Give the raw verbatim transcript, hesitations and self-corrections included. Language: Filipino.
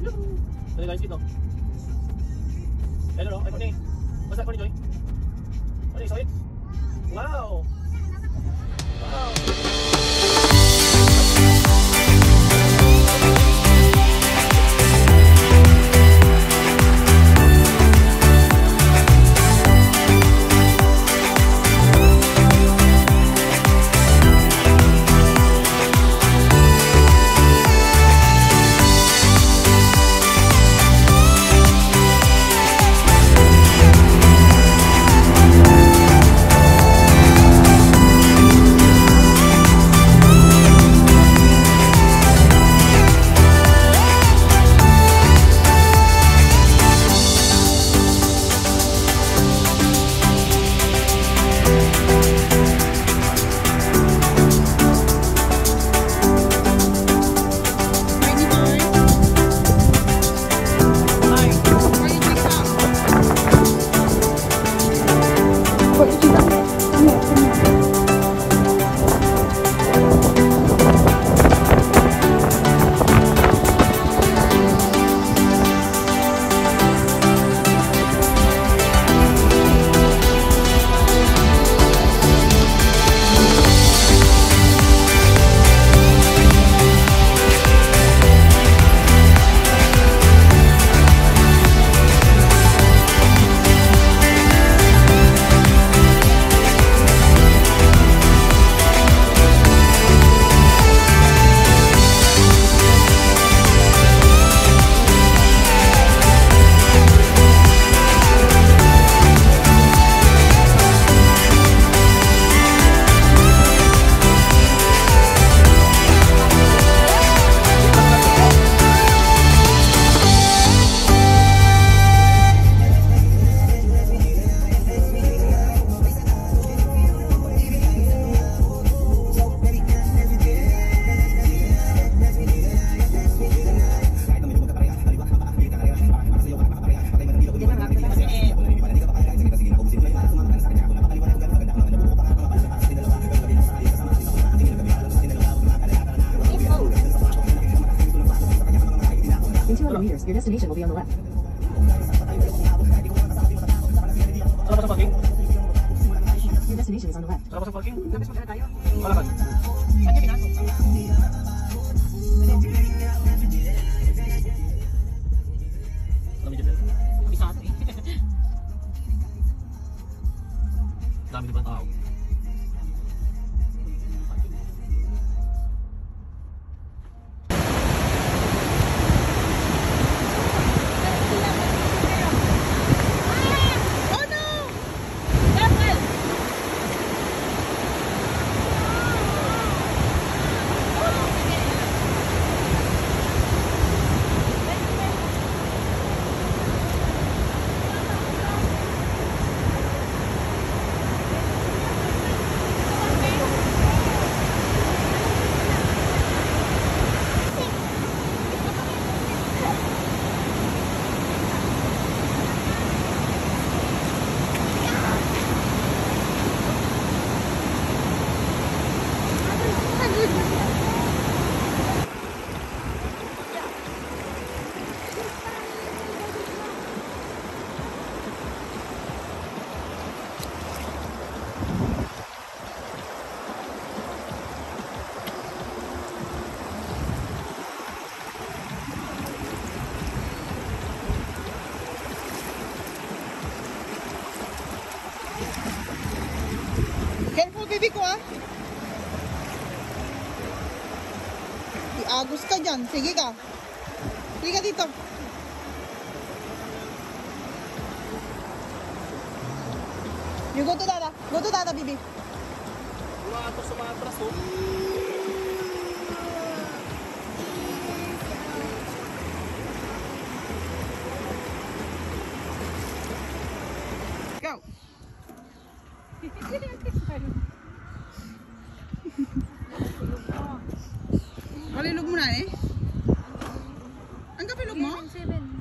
Dali guys, dito. Hello, no? Ay, Courtney. What's that, Courtney Joy? Courtney, sorry. Wow! Wow! Your destination will be on the left. Saan ba sa parking? Your destination is on the left. Saan ba sa parking? Malakad. Saan niya pinasok? Dami dyan. Kabisado eh. Dami diba tao? Careful, baby ko ah. Iagos ka dyan. Sige ka. Sige ka dito. You go to Dada. Go to Dada, baby. Wala ito sa mga atras oh. Go. Kalilog mo na eh. Ang kapilog mo? seven.